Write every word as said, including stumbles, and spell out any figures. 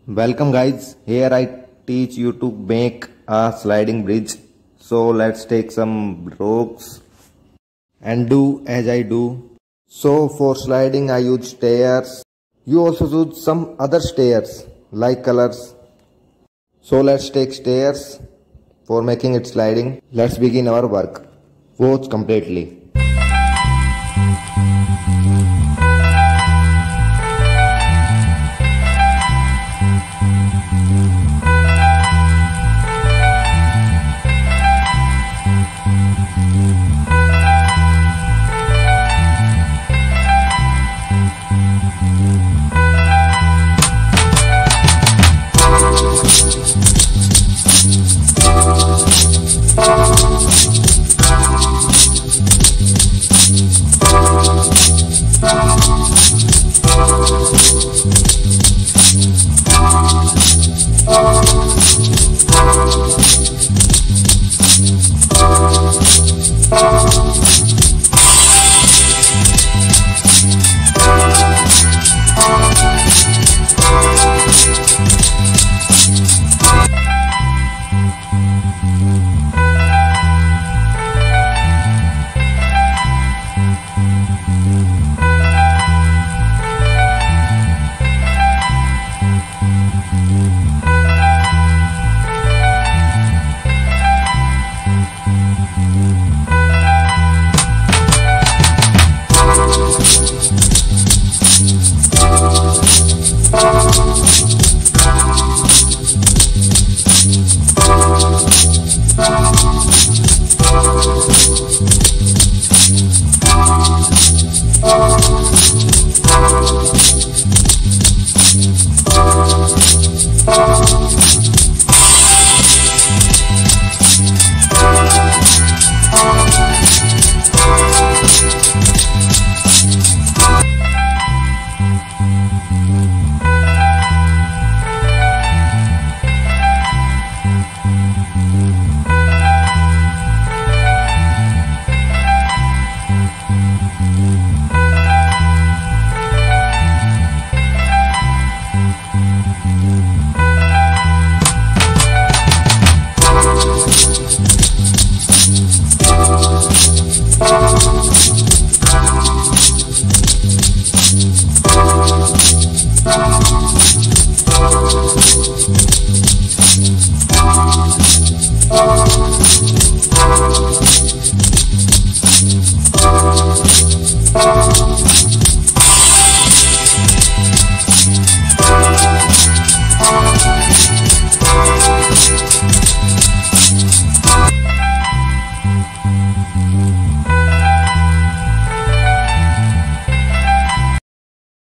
Welcome guys, here I teach you to make a sliding bridge. So let's take some ropes and do as I do. So for sliding I use stairs. You also use some other stairs like colors. So let's take stairs for making it sliding. Let's begin our work. Watch completely. Oh